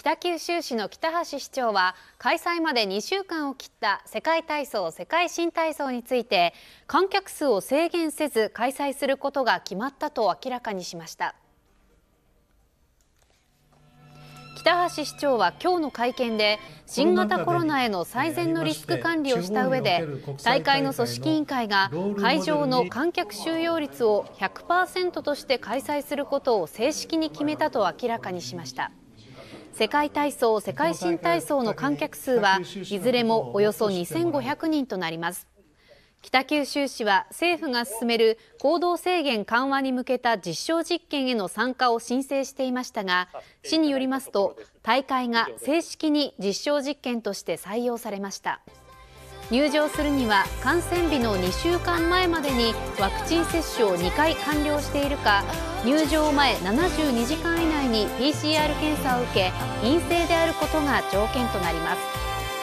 北九州市の北橋市長は開催まで2週間を切った世界体操・世界新体操について観客数を制限せず開催することが決まったと明らかにしました。北橋市長は今日の会見で新型コロナへの最善のリスク管理をした上で大会の組織委員会が会場の観客収容率を 100% として開催することを正式に決めたと明らかにしました。世界体操・世界新体操の観客数はいずれもおよそ2500人となります。北九州市は政府が進める行動制限緩和に向けた実証実験への参加を申請していましたが、市によりますと大会が正式に実証実験として採用されました。入場するには観戦日の2週間前までにワクチン接種を2回完了しているか、入場前72時間以内に PCR 検査を受け陰性であることが条件となります。